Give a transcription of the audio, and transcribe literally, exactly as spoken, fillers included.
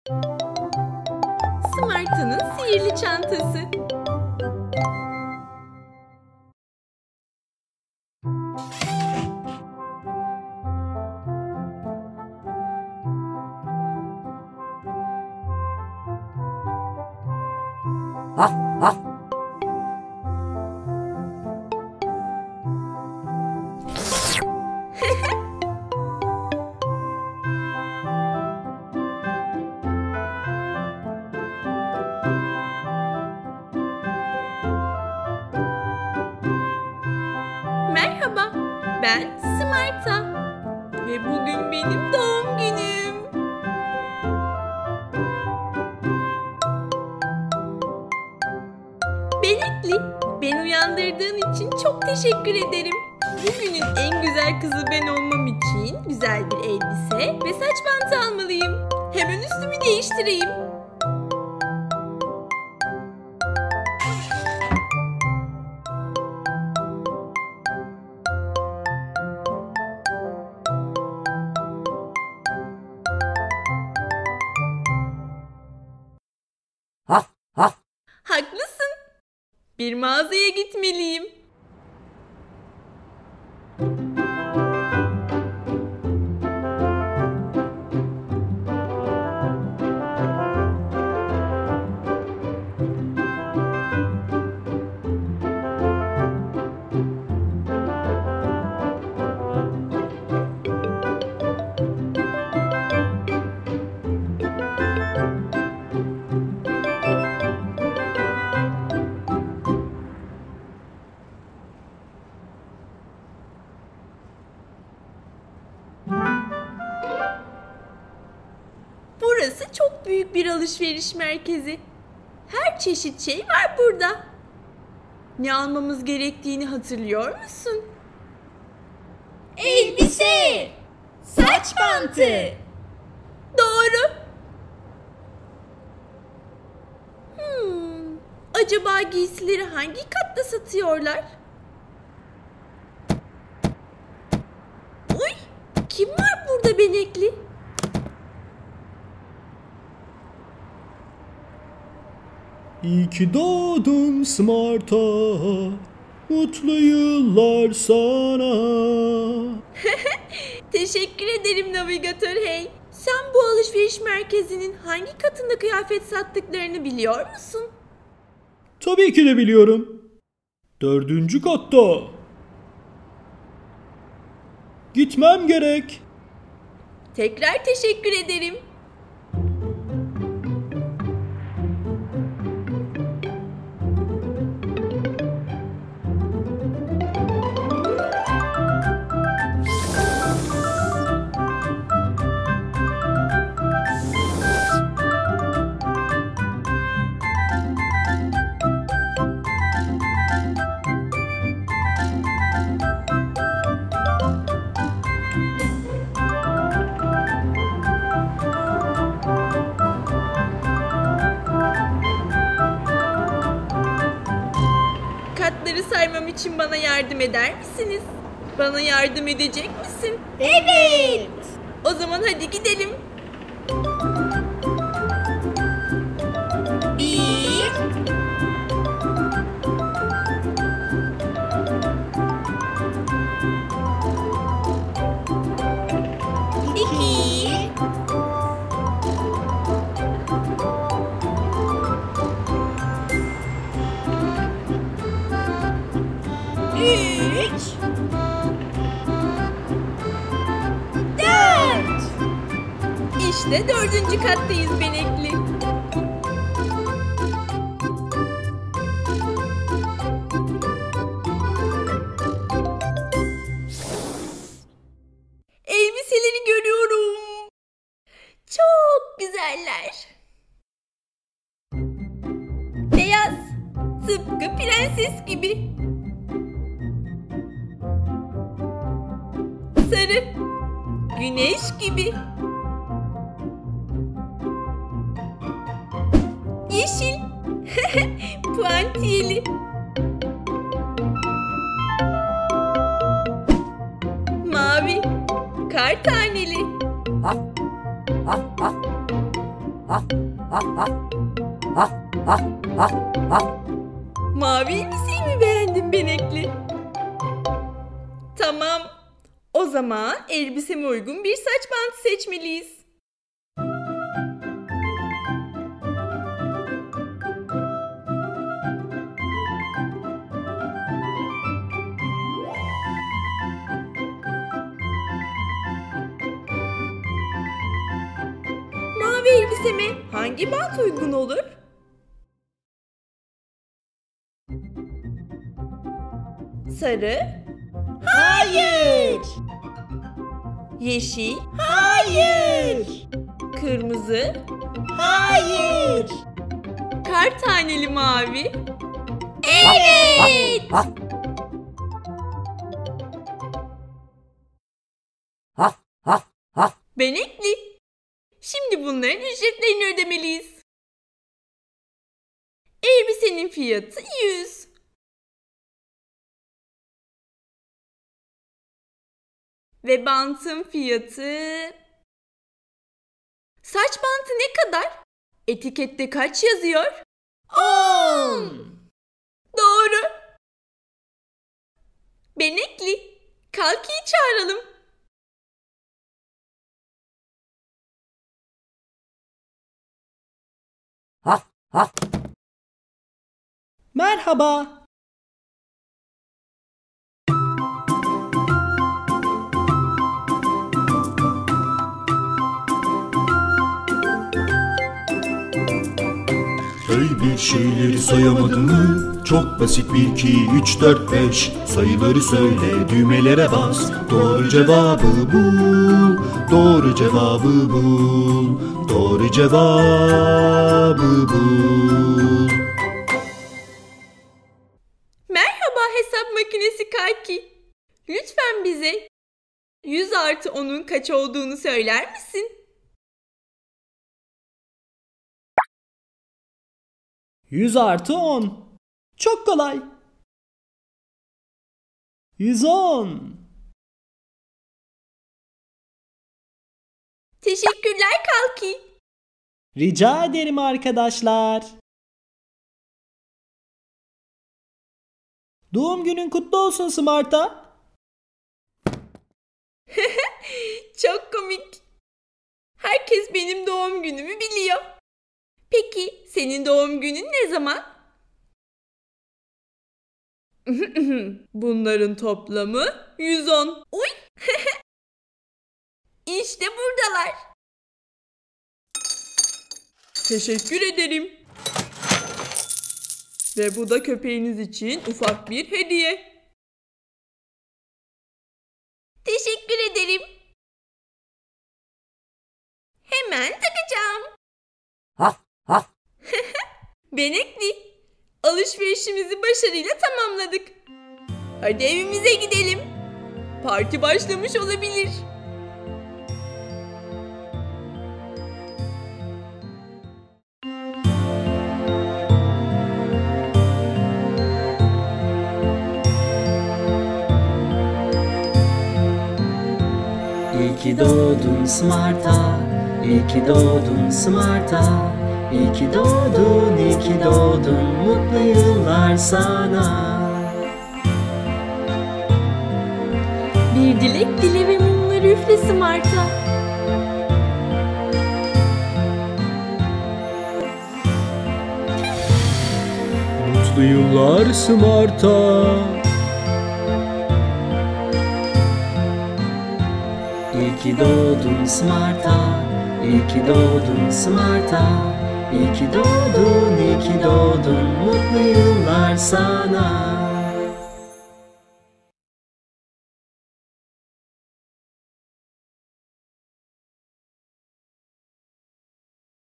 Smarta'nın sihirli çantası. Ah, ah. Merhaba, ben Smarta ve bugün benim doğum günüm. Benekli, beni uyandırdığın için çok teşekkür ederim. Bugünün en güzel kızı ben olmam için güzel bir elbise ve saç bantı almalıyım. Hemen üstümü değiştireyim. Ah, ah. Haklısın. Bir mağazaya gitmeliyim. Burası çok büyük bir alışveriş merkezi. Her çeşit şey var burada. Ne almamız gerektiğini hatırlıyor musun? Elbise, saç bantı. Doğru. Hmm, acaba giysileri hangi katta satıyorlar? Uy, kim var burada Benekli? İyi ki doğdun Smarta, mutlu yıllar sana. Teşekkür ederim navigatör hey. Sen bu alışveriş merkezinin hangi katında kıyafet sattıklarını biliyor musun? Tabii ki de biliyorum. Dördüncü katta. Gitmem gerek. Tekrar teşekkür ederim. Katları saymam için bana yardım eder misiniz? Bana yardım edecek misin? Evet. O zaman hadi gidelim. Bir, iki, üç, dört. İşte dördüncü kattayız Benekli. Elbiseleri görüyorum. Çok güzeller. Beyaz, tıpkı prenses gibi. Sarı, güneş gibi. Yeşil, puantiyeli. Mavi, kar taneli. Ah, ah, ah. ah, ah, ah, ah, ah, ah, ah. Mavi elbiseyi mi beğendin Benekli? Tamam. O zaman elbiseme uygun bir saç bantı seçmeliyiz. Mavi elbiseme hangi bant uygun olur? Sarı, Hayır. yeşil, Hayır. kırmızı, Hayır. kar taneli mavi. Evet. Ah, ah, ah, ah. Benekli. Şimdi bunların ücretlerini ödemeliyiz. Elbisenin fiyatı yüz. Ve bantın fiyatı... Saç bantı ne kadar? Etikette kaç yazıyor? On. Doğru. Benekli, Kalki'yi çağıralım. Ah, ah. Merhaba. Hey bir şeyleri sayamadın mı? Çok basit bir iki üç dört beş. Sayıları söyle düğmelere bas. Doğru cevabı bul. Doğru cevabı bul. Doğru cevabı bul. Merhaba hesap makinesi Kalki. Lütfen bize yüz artı onun kaç olduğunu söyler misin? yüz artı on. Çok kolay. yüz on. Teşekkürler Kalki. Rica ederim arkadaşlar. Doğum günün kutlu olsun Smart'a. Çok komik. Herkes benim doğum günümü biliyor. Peki senin doğum günün ne zaman? Bunların toplamı yüz on. Uy! İşte buradalar. Teşekkür ederim. Ve bu da köpeğiniz için ufak bir hediye. Teşekkür ederim. Hemen takacağım. Ah, ah. Benekli, alışverişimizi başarıyla tamamladık. Hadi evimize gidelim. Parti başlamış olabilir. İyi ki doğdun Smart'a, iyi ki doğdun Smart'a. İyi ki doğdun, iyi ki doğdun, mutlu yıllar sana. Bir dilek dile ve mumları üfle Smart'a. Mutlu yıllar Smart'a. İyi ki doğdun Smart'a, iyi ki doğdun Smart'a. İyi ki doğdun, iyi ki doğdun, mutlu yıllar sana.